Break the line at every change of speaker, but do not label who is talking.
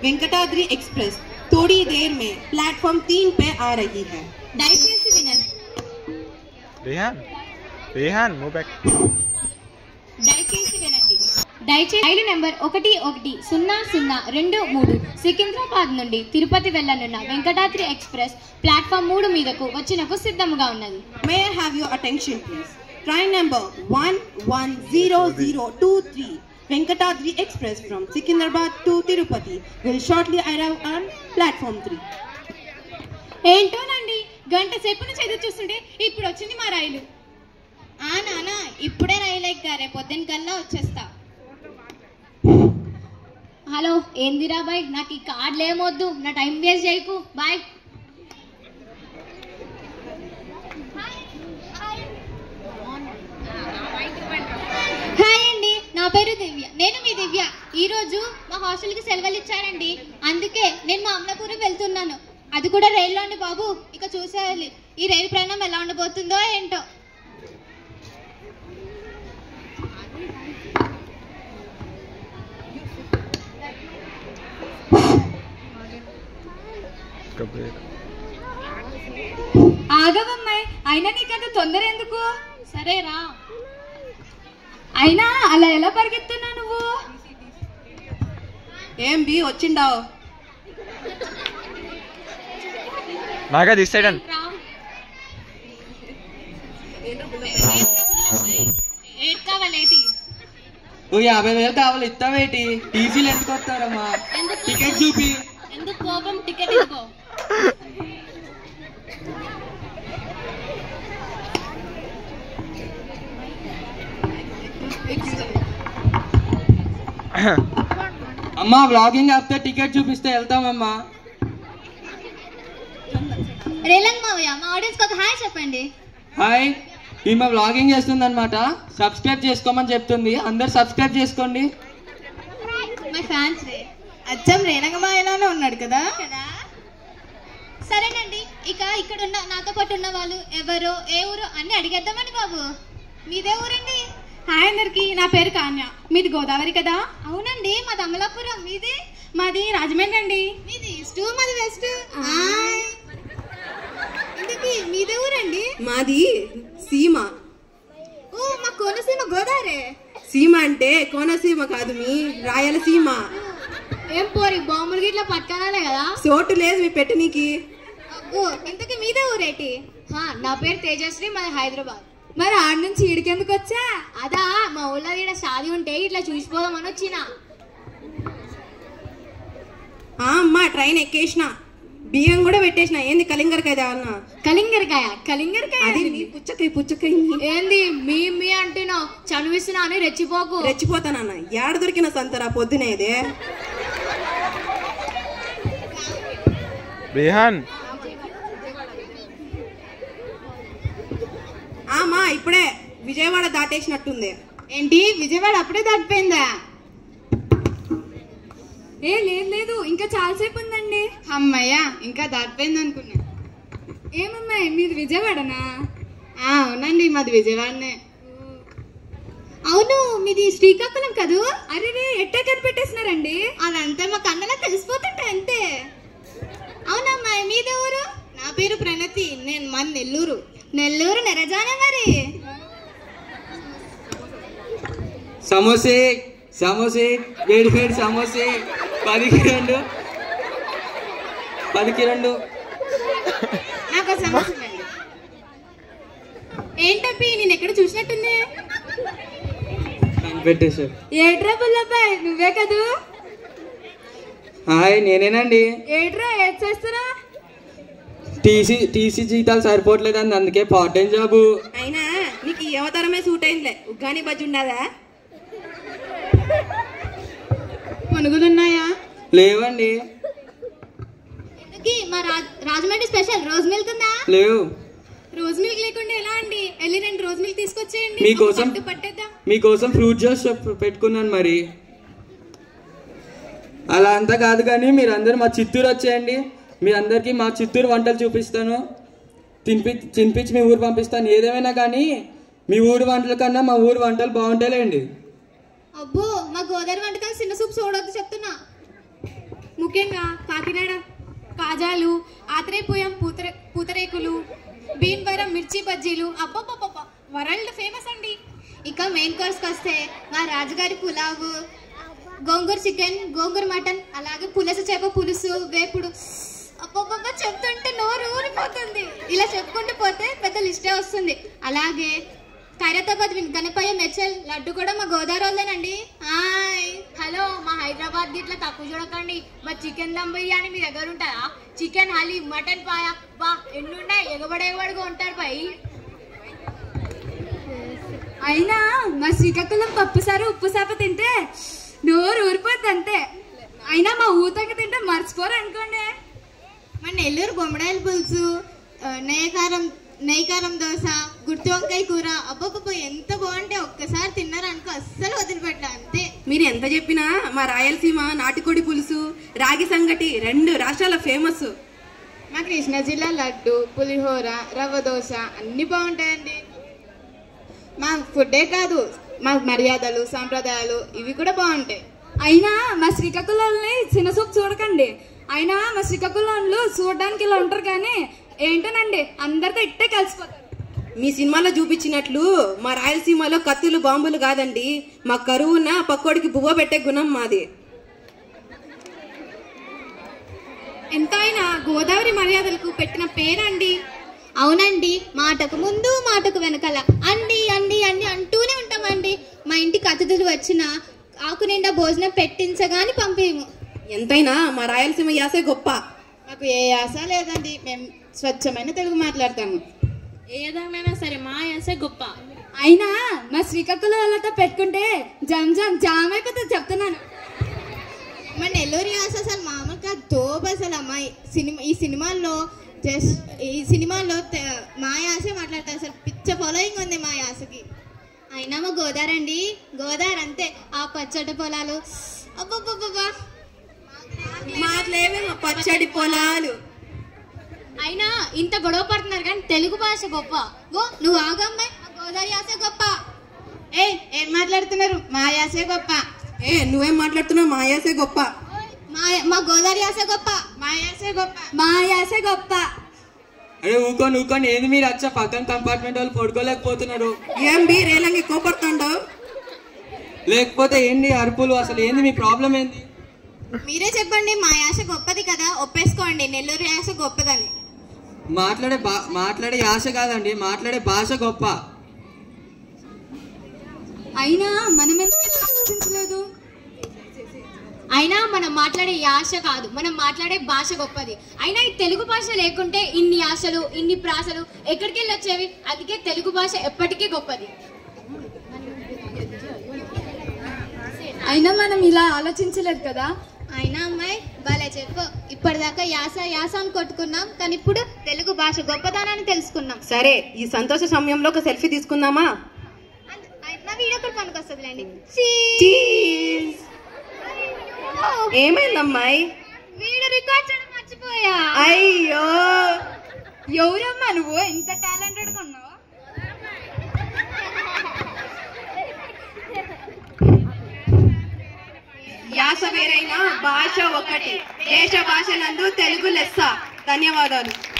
Venkatadri express थोड़ी देर में platform 3 पे आ रही है।
దయచేసి వినండి।
Rehan move back.
దయచేసి వినండి। దయచేసి రైలు నెంబర్ 110023 సికింద్రాబాద్ నుండి తిరుపతి వెళ్ళనున్న వెంకటాద్రి ఎక్స్ప్రెస్ ప్లాట్ఫామ్ 3 మీదకు వచ్చినకు సిద్ధంగా ఉన్నది।
May I have your attention please. Train number 110023 Venkatadri Express from Secunderabad to Tirupati will shortly arrive on platform 3.
ఏంటోనండి గంట సేపు నుంచి ఎదురు చూస్తుంటే ఇప్పుడు వచ్చింది మా రైలు। నానా ఇప్పుడే రైలు ఎక్కారే, పొద్దున్న కల్లా వచ్చేస్తా। హలో ఏందిరా బాయ్, నాకు ఈ కార్డులు ఏమొద్దు, నా టైం వేస్ట్ చేయకు, బాయ్। హాయ్ అండి, నా పేరు దివ్య, నేను మీ దివ్య। ఈరోజు మా హాస్టల్కి సెలవులు ఇచ్చారండి, అందుకే నేను మా అమలాపురం వెళ్తున్నాను, అది కూడా రైల్లో అండి బాబు। ఇక చూసేయాలి ఈ రైలు ప్రయాణం ఎలా ఉండబోతుందో ఏంటో। ఆగవమ్మాయి, అయినా నీకంత తొందర ఎందుకు? సరేరా, అయినా అలా ఎలా పరిగెత్తున్నా నువ్వు?
ఏం బి వచ్చిండావు?
నాగా దిస్ సైడ్ అండ్
ఏట్ కావాలేటి?
ఓ 50,000 కావాలి, ఇస్తావేటి? టీసీలు ఎందుకు వస్తారమ్మా? టికెట్ చూపి।
ఎందుకు కోపం? టికెట్ ఇదిగో।
అమ్మా బ్లాగింగ్ ఆపితే టికెట్ చూపిస్తే వెళ్తామమ్మా।
రేలంగ్ మావయ్య, మా ఆడియన్స్ కి ఒక హాయ్ చెప్పండి।
హాయ్, ఈమె బ్లాగింగ్ చేస్తుంది అనమాట, సబ్స్క్రైబ్ చేసుకోమని చెప్తుంది, అందరు సబ్స్క్రైబ్ చేసుకోండి।
మై ఫ్యాన్స్ రే,
అచ్చం రేలంగ మాయలానే ఉన్నాడు కదా
కదా। సరేనండి, ఇక ఇక్కడ ఉన్న నాతో పాటు ఉన్న వాళ్ళు ఎవరో ఏ ఊరు అని అడిగేద్దామని బాబు। మీదే ఊరండి?
హాయ్ అందరికి, నా పేరు కాన్య, మీది గోదావరి కదా?
అవునండి, మాది అమలాపురం, మీది?
మాది రాజమండ్రి అండి।
మీది ఈస్ట్, మాది వెస్ట్। ఇంతకీ మీదే ఊరండి?
మాది సీమ।
ఓ, మా కోనసీమ గోదావరి।
సీమ అంటే కోనసీమ కాదు, మీ రాయలసీమ।
ఏం పోరి, బాంబులు గిట్లా పట్టుకోనాలే కదా?
చోటు లేదు మీ పెట్టనీకి।
ఓ, ఇంతకీ మీదే ఊరేటి? నా పేరు తేజశ్రీ, మాది హైదరాబాద్। మరి ఆడ నుంచి ఈడికెందుకు వచ్చా? అదా, మా ఊళ్ళో ఈడ షాది ఉంటే ఇట్లా చూసిపోదామని వచ్చిన।
అమ్మా ట్రైన్ ఎక్కేసిన, బియ్యం కూడా పెట్టేసిన, ఏంది కలింగరకాయ కావాలన్నా?
కలింగరకాయ? కలింగరకాయ
అది పుచ్చకాయ పుచ్చకాయ।
ఏంది మీ అంటున్నావు? చనువిస్తున్నా అని రెచ్చిపోకు।
రెచ్చిపోతానన్న, ఏడ దొరికిన సంతరా పొద్దునే ఇదే?
రేహాన్
ఆమా ఇప్పుడే విజయవాడ దాటేసినట్టుంది।
ఏంటి, విజయవాడ అప్పుడే దాటిపోయిందా?
ఏ లేదు, ఇంకా చాలాసేపు ఉందండి।
అమ్మయ్యా, ఇంకా దాటిపోయింది అనుకున్నా।
ఏమమ్మాయి, మీది విజయవాడనా?
అవునండి, మాది విజయవాడనే। అవును, మీది శ్రీకాకుళం కదూ?
అరే ఎట్టా కనిపెట్టేసినారండి?
అదంతా మా కన్నలా తెలిసిపోతుంటే అంతే। అవునమ్మాయి, మీదే ఊరు? నా పేరు ప్రణతి, నేను మన నెల్లూరు। నెల్లూరు నెరజానే మరి।
సమోసే సమోసే, వేడి వేడి సమోసే, 10కి 2।
నాకు సమస్య లేదు। ఏంటప్పి, నేను ఎక్కడ చూసినట్టుంది?
కనిపెట్టేశారు।
ఏట్రా బుల్లబ్బాయ్, నువ్వే కదూ?
హాయ్, నేనేనండి।
ఏట్రా ఏడ్ చేస్తారా?
టీసీ జీతాలు సరిపోవట్లేదండి, అందుకే పార్ట్ టైం జాబు।
అయినా నీకు ఈ అవతారమే సూట్ అయిందిలే, ఉగ్గాని బజ్జి ఉండదా?
మనుగులున్నాయా?
లేవండి।
మా రాజమండ్రి స్పెషల్ రోజ్ మిల్క్ ఉందా?
లేవు।
రోజ్ మిల్క్ లేకుండా ఎలా అండి? వెళ్ళి 2 రోజ్ మిల్క్ తీసుకొచ్చేయండి, పట్టేద్దాం।
మీకోసం ఫ్రూట్ జ్యూస్ పెట్టుకున్నాను మరి। అలా అంతా కాదు కానీ మీరందరూ మా చిత్తూరు వచ్చేయండి, మీ అందరికీ మా చిత్తూరు వంటలు చూపిస్తాను, తినిపించి మీ ఊరు పంపిస్తాను। ఏదేమైనా కానీ మీ ఊరు వంటల కన్నా మా ఊరు వంటలు బాగుంటాయిలేండి।
అబ్బో, మా గోదావరి వంటకాలు చిన్న సూప్ చూడొద్దు చెప్తున్నా। ముఖ్యంగా కాకినాడ కాజాలు, ఆత్రేయపురం పూతరేకులు, భీమవరం మిర్చి బజ్జీలు అబ్బబ్బబ్బ వరల్డ్ ఫేమస్ అండి. ఇక మెయిన్ కోర్స్కి వస్తే మా రాజుగారి పులావు, గోంగూర చికెన్, గోంగూర మటన్, అలాగే పులస చేప పులుసు, వేపుడు అబ్బబ్బబ్బ చెప్తుంటే నోరు ఊరిపోతుంది. ఇలా చెప్పుకుంటూ పోతే పెద్ద లిస్టే వస్తుంది. అలాగే ఖైరతాబాద్ గణపయ్య మెచ్చల్ లడ్డు కూడా మా గోదావరిలోనండి. హాయ్
హలో, మా హైదరాబాద్ గిట్లా తక్కువ చూడకండి. మా చికెన్ దమ్ బిర్యానీ మీ దగ్గర ఉంటుందా? చికెన్ హలీ, మటన్ పాయ బా ఎన్ని ఉన్నాయి, ఎగబడేవాడుగా ఉంటారు పై.
అయినా మా శ్రీకాకుళం పప్పుసారు ఉప్పు చేప తింటే నోరు ఊరిపోద్ది అంతే. అయినా మా ఊతకి తింటే మర్చిపోరు అనుకోండి. మా నెల్లూరు బొమ్మడాయల పులుసు, నెయ్యకారం దోశ, గుర్తు వంకాయ కూర అబ్బబ్బ ఎంత బాగుంటే ఒక్కసారి తిన్నారనుకో అస్సలు వదిలిపెట్ట అంతే.
మీరు ఎంత చెప్పినా మా రాయలసీమ నాటుకోడి పులుసు, రాగి సంగటి 2 రాష్ట్రాల ఫేమస్.
మా కృష్ణా జిల్లా లడ్డు, పులిహోర, రవ్వ దోశ అన్ని బాగుంటాయండి. మా ఫుడ్డే కాదు, మా మర్యాదలు, సాంప్రదాయాలు ఇవి కూడా బాగుంటాయి.
అయినా మా శ్రీకాకుళంని చిన్న చూపు చూడకండి. అయినా మా శ్రీకాకుళంలో చూడడానికి ఇలా ఉంటారు కానీ ఏంటోనండి అందరితో ఇట్టే కలిసిపోతారు.
మీ సినిమాలో చూపించినట్లు మా రాయలసీమలో కత్తులు బాంబులు కాదండి, మా కరువున పక్కోడికి బువ్వ పెట్టే గుణం మాది.
ఎంతైనా గోదావరి మర్యాదలకు పెట్టిన పేరండి. అవునండి, మాటకు ముందు మాటకు వెనకాల అండి అండి అండి అంటూనే ఉంటామండి. మా ఇంటికి అతిథులు వచ్చిన ఆకు నిండా భోజనం పెట్టించగాని పంపేము.
ఎంతైనా మా రాయలసీమ యాసే గొప్ప.
మాకు ఏ యాస లేదండి, మేము స్వచ్ఛమైన తెలుగు మాట్లాడతాము.
ఏదేమైనా సరే మా యాసే గొప్ప.
అయినా మా శ్రీకాకుళం వాళ్ళతో పెట్టుకుంటే జామ్ అయిపోతుంది చెప్తున్నాను.
మా నెల్లూరు యాస అసలు మామూలుగా తోపు అసలు అమ్మాయి. ఈ సినిమాల్లో మా యాసే మాట్లాడతారు. అసలు పిచ్చ ఫాలోయింగ్ ఉంది మా యాసకి.
అయినా మా గోదావరి అండి, గోదావరి అంతే. ఆ పచ్చడి పొలాలు అబ్బబ్బబ్బా
మాట్లేమో పచ్చడి పొలాలు.
అయినా ఇంత గొడవ పడుతున్నారు కానీ తెలుగు భాష గొప్ప. నువ్వు ఆగమ్మాయి, మా గోదావరి యాస గొప్ప.
ఏం మాట్లాడుతున్నారు? మా యాసే గొప్ప.
నువ్వేం మాట్లాడుతున్నావు? మా యాసే గొప్ప.
మా గోదావరి యాస గొప్ప.
మా యాసే గొప్ప.
మా యాస గొప్ప.
అరే ఊకొని ఏది మీరు వచ్చా పక్కన కంపార్ట్మెంట్ వాళ్ళు పడుకోలేకపోతున్నారు.
ఏం బి రేలంగి కోపడుతుండవు?
లేకపోతే ఏంది అరుపులు? అసలు ఏంది మీ ప్రాబ్లం ఏంది?
మీరే చెప్పండి. మా యాస గొప్పది కదా, ఒప్పేసుకోండి నెల్లూరు యాస గొప్పదని.
మాట్లాడే యాస కాదండి, మాట్లాడే భాష గొప్ప.
అయినా మనం ఎందుకు ఆలోచించలేదు?
అయినా మనం మాట్లాడే యాస కాదు, మనం మాట్లాడే భాష గొప్పది. అయినా ఈ తెలుగు భాష లేకుంటే ఇన్ని యాసలు, ఇన్ని ప్రాసలు ఎక్కడికి వెళ్ళి వచ్చేవి? అందుకే తెలుగు భాష ఎప్పటికీ గొప్పది.
అయినా మనం ఇలా ఆలోచించలేదు కదా.
అయినా అమ్మాయి భలే చెప్పు. ఇప్పటిదాకా యాస యాస అని కొట్టుకున్నాం, కానీ ఇప్పుడు తెలుగు భాష గొప్పదనాన్ని తెలుసుకున్నాం.
సరే, ఈ సంతోష సమయంలో ఒక సెల్ఫీ తీసుకుందామా?
నా వీడియో కూడా పనికొస్తుందిలేండి.
ఏమైందమ్మాయి?
వీడియో రికార్డ్ చేయడం మర్చిపోయా.
అయ్యో,
ఎవరమ్మా నువ్వు ఇంత టాలెంటెడ్ ఉన్నావు?
యాస వేరైనా భాష ఒకటి, దేశ భాష నందు తెలుగు లెస్స. ధన్యవాదాలు.